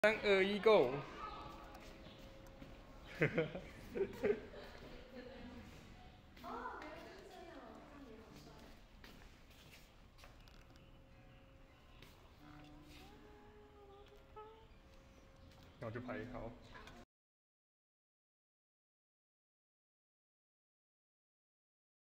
3、2、1，Go！然后就拍好。